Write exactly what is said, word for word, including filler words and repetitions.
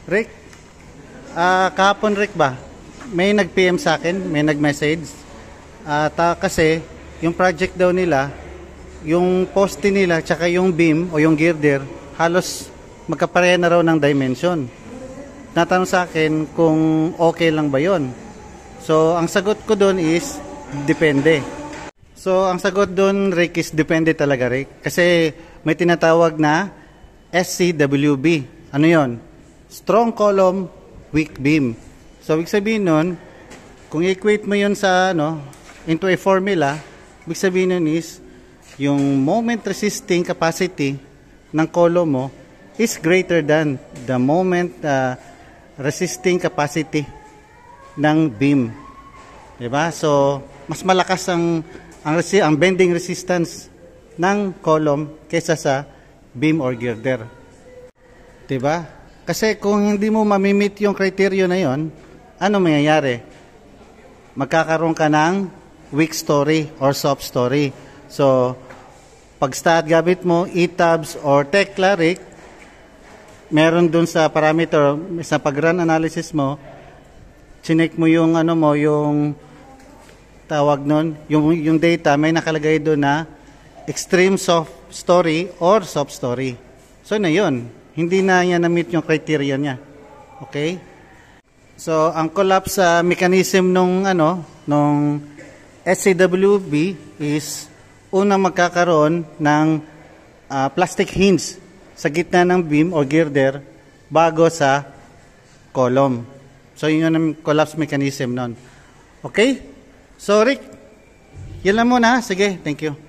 Rick, ah kahapon Rick ba? May nag-P M sa akin, may nag-message. At ah, kasi yung project daw nila, yung poste nila tsaka yung beam o yung girder, halos magkapareha na raw ng dimension. Natanong sa akin kung okay lang ba yon. So, ang sagot ko doon is depende. So, ang sagot doon, Rick, is depende talaga, Rick. Kasi may tinatawag na S C W B. Ano yon? Strong column, weak beam. So, ibig sabihin nun, kung i-equate mo yun sa, ano, into a formula, ibig sabihin nun is, yung moment resisting capacity ng column mo is greater than the moment uh, resisting capacity ng beam. Diba? So, mas malakas ang, ang, ang bending resistance ng column kaysa sa beam or girder. Diba? Kasi kung hindi mo mamimit yung criteria na yon, ano mangyayari? Magkakaroon ka ng weak story or soft story. So, pag stat gamit mo, E T A B S or Tekla, Rick, meron dun sa parameter, sa pag-run analysis mo, chinek mo yung ano mo, yung tawag nun, yung, yung data, may nakalagay doon na extreme soft story or soft story. So, na yun. Hindi na yan na-meet yung criteria niya. Okay? So, ang collapse uh, mechanism nung, ano, nung S C W B is unang magkakaroon ng uh, plastic hinge sa gitna ng beam o girder bago sa column. So, yun yung collapse mechanism nun. Okay? So, Rick, yun lang muna. Sige, thank you.